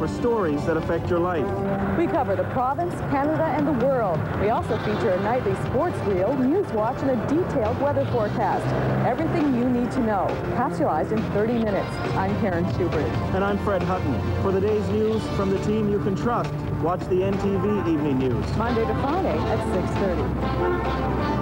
for stories that affect your life. We cover the province, Canada, and the world. We also feature a nightly sports reel, news watch, and a detailed weather forecast. Everything you need to know, capsulized in 30 minutes. I'm Karen Shewbridge. And I'm Fred Hutton. For the day's news from the team you can trust, watch the NTV Evening News. Monday to Friday at 6:30.